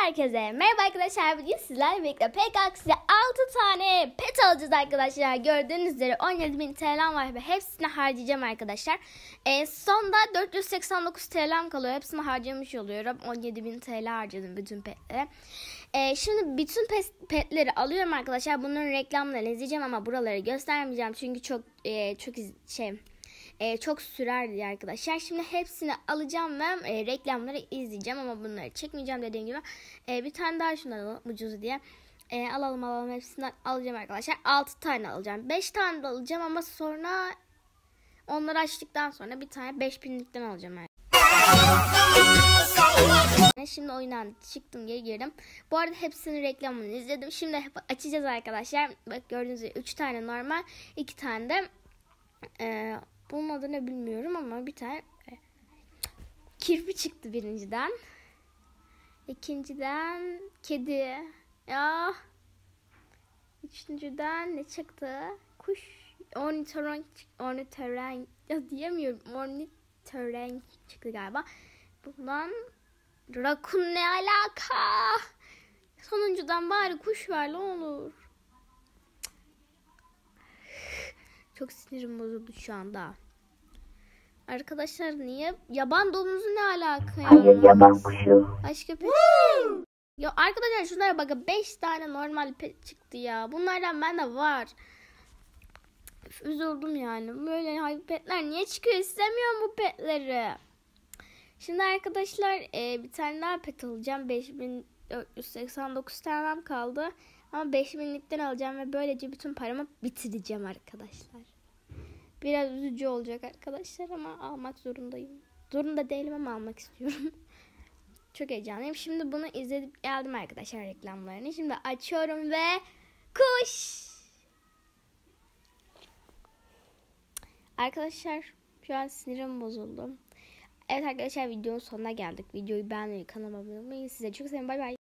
Herkese merhaba arkadaşlar. Bugün sizlerle birlikte PKX'de 6 tane pet alacağız arkadaşlar. Gördüğünüz üzere 17.000 TL'm var ve hepsini harcayacağım arkadaşlar. Sonda 489 TL'm kalıyor. Hepsini harcamış oluyorum. 17.000 TL harcadım bütün petlere. Şimdi bütün petleri alıyorum arkadaşlar. Bunların reklamlarını izleyeceğim ama buraları göstermeyeceğim. Çünkü çok sürerdi arkadaşlar. Şimdi hepsini alacağım ve reklamları izleyeceğim ama bunları çekmeyeceğim dediğim gibi. Bir tane daha şundan alalım ucuz diye. Alalım hepsinden alacağım arkadaşlar. 6 tane alacağım. 5 tane de alacağım ama sonra onları açtıktan sonra bir tane 5000'likten alacağım. Şimdi oyundan çıktım, geri girdim. Bu arada hepsinin reklamını izledim. Şimdi açacağız arkadaşlar. Bak gördüğünüz gibi 3 tane normal, 2 tane de bunun adını bilmiyorum ama bir tane kirpi çıktı birinciden. İkinciden kedi. Ya. Üçüncüden ne çıktı? Kuş. Ornitorenk. Ya diyemiyorum. Ornitorenk çıktı galiba. Bundan rakun ne alaka? Sonuncudan bari kuş ver ne olur. Çok sinirim bozuldu şu anda. Arkadaşlar niye? Yaban domuzu ne alaka ya? Hayır, yaban kuşu. Başka pet. Ya arkadaşlar şunlara bakın, 5 tane normal pet çıktı ya. Bunlardan bende var. Üzüldüm yani. Böyle petler niye çıkıyor? İstemiyorum bu petleri. Şimdi arkadaşlar bir tane daha pet alacağım. 5489 tanem kaldı. Ama 5000'likten alacağım ve böylece bütün paramı bitireceğim arkadaşlar. Biraz üzücü olacak arkadaşlar ama almak zorundayım. Zorunda değilim ama almak istiyorum. Çok heyecanlıyım. Şimdi bunu izledip geldim arkadaşlar, reklamlarını. Şimdi açıyorum ve kuş. Arkadaşlar şu an sinirim bozuldu. Evet arkadaşlar, videonun sonuna geldik. Videoyu beğenmeyi, kanalıma abone olmayı. Size çok seviyorum. Bay bay.